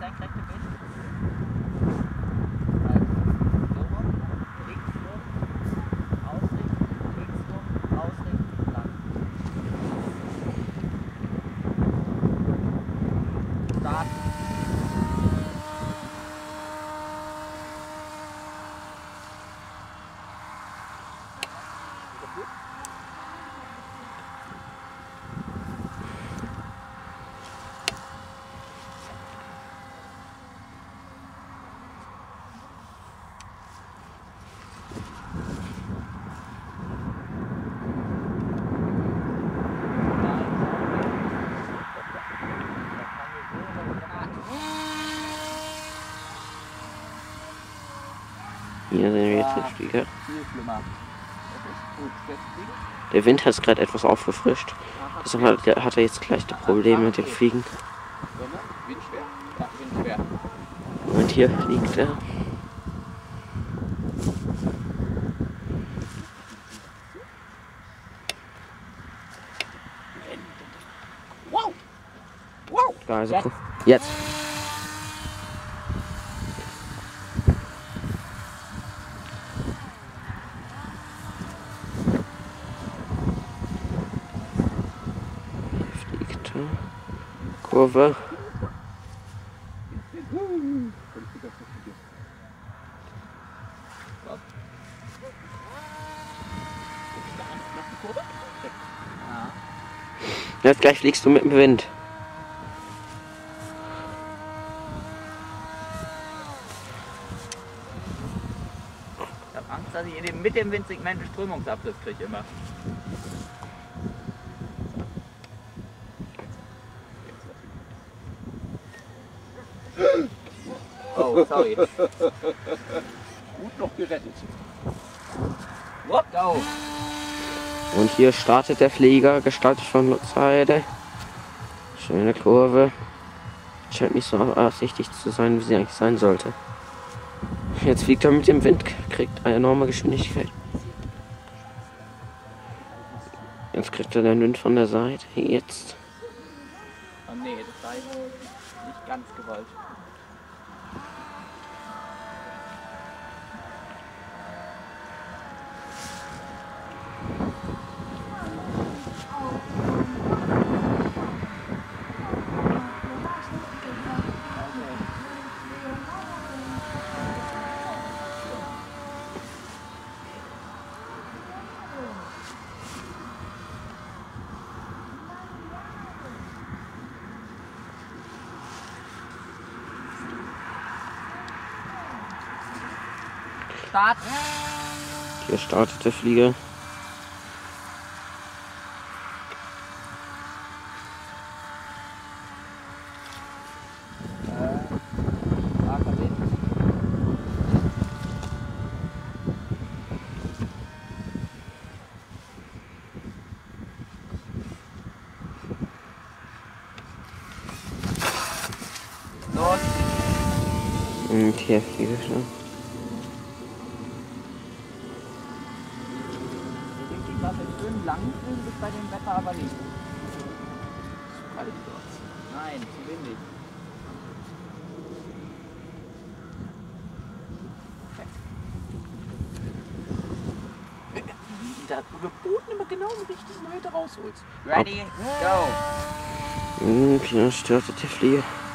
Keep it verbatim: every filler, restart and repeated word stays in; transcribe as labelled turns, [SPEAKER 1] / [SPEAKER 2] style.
[SPEAKER 1] senkrechte Wind. Also, so rum, links rum, ausrichten, links rum, ausrichten, lang. Start.
[SPEAKER 2] Hier sehen wir jetzt den Flieger.
[SPEAKER 1] Viel schlimmer. Das ist gut. Jetzt fliegen.
[SPEAKER 2] Der Wind hat es gerade etwas aufgefrischt. Deshalb hat, der, hat er jetzt gleich die Probleme mit dem Fliegen.
[SPEAKER 1] Windschwer? Ja, windschwer.
[SPEAKER 2] Und hier fliegt er.
[SPEAKER 1] Wow! Wow!
[SPEAKER 2] Also, jetzt! Fliegt er. Kurve. Jetzt gleich fliegst du mit dem Wind.
[SPEAKER 1] Ich habe Angst, dass ich in dem, mit dem Windsegment einen Strömungsabriss kriege immer. Oh, sorry.
[SPEAKER 3] Gut noch gerettet.
[SPEAKER 1] What? Go!
[SPEAKER 2] Und hier startet der Flieger, gestaltet von Lutzheide. Schöne Kurve. Scheint nicht so absichtlich zu sein, wie sie eigentlich sein sollte. Jetzt fliegt er mit dem Wind, kriegt eine enorme Geschwindigkeit. Jetzt kriegt er den Wind von der Seite. Jetzt.
[SPEAKER 1] Oh nee, das war nicht ganz gewollt. Start.
[SPEAKER 2] Hier startet der Flieger.
[SPEAKER 1] Los.
[SPEAKER 2] Und hier fliege ich schon.
[SPEAKER 1] Dass es schön lang ist, ist bei dem Wetter aber nicht. Zu kalt dort. Nein, zu windig. Da über Boden immer genau die richtige Seite rausholst. Ready, go!
[SPEAKER 2] Und hier startet der Flieger.